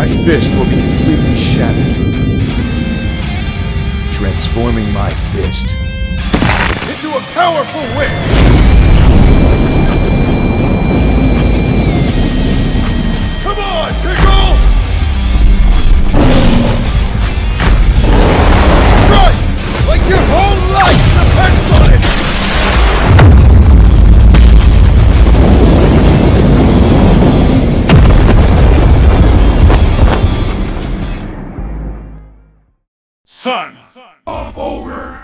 My fist will be completely shattered. Transforming my fist into a powerful wind! Come on, Pickle! Strike! Like your whole life depends on it! Son of Ogre.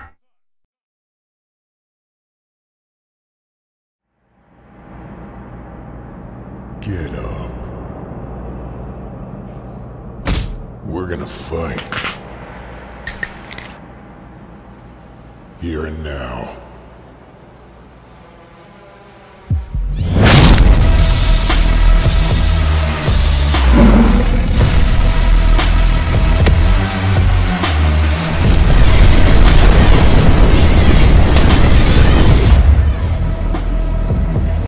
Get up. We're gonna fight. Here and now.